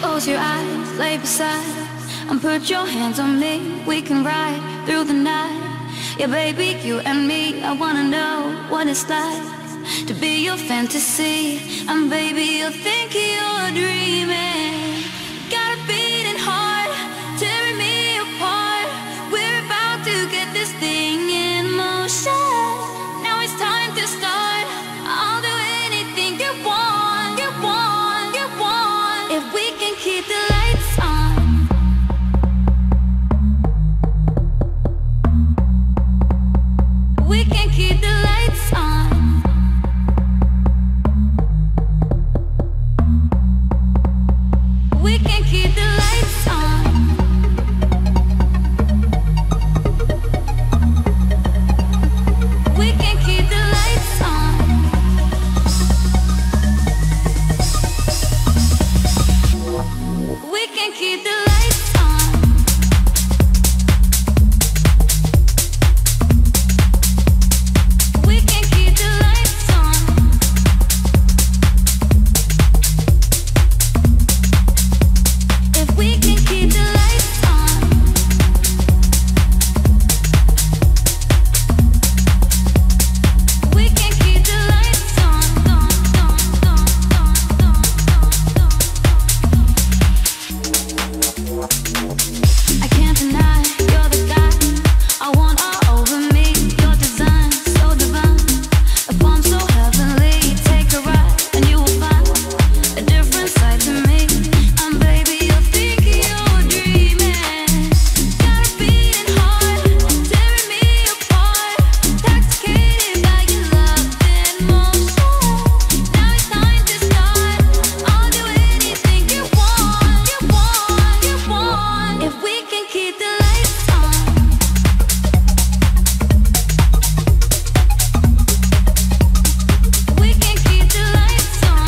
Close your eyes, lay beside, and put your hands on me. We can ride through the night. Yeah, baby, you and me. I wanna know what it's like to be your fantasy. And baby, you think you're dreaming. Got a beating heart, tearing me apart. We're about to get this thing in motion. Now it's time to start. I'll do anything you want, you want, you want. If we can keep the lights on. We can keep the lights on. We can keep the lights on. We can keep the lights on. We can keep the lights on. We can keep the lights on. If we can keep the lights on. We can keep the lights on. I can't deny you're the guy I want all over me. Your design so divine, a form so heavenly. Take a ride and you will find a different side to me. And baby, you think you're dreaming. Got a beating heart, tearing me apart. Intoxicated by your love in motion. Now it's time to start. I'll do anything you want, you want, you want. If we can keep the lights on. We can keep the lights on.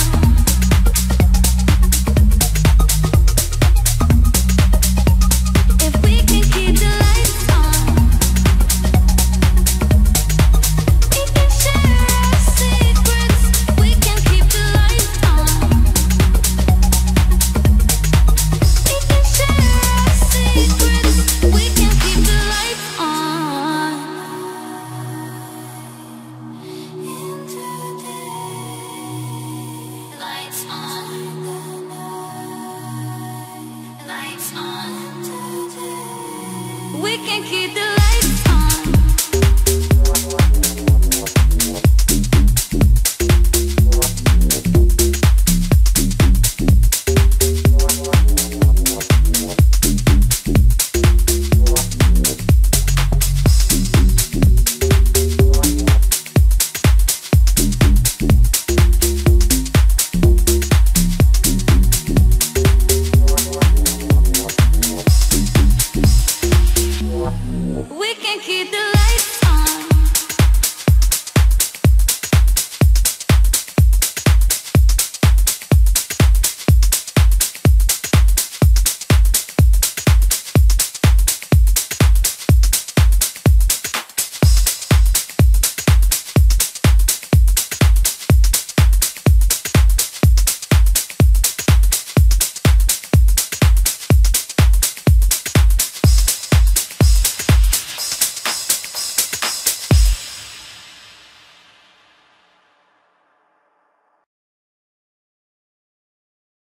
If we can keep the lights on. We can share our secrets. We can keep the lights on. We can share our secrets. We can keep the lights on. Lights on. Lights on. We can keep the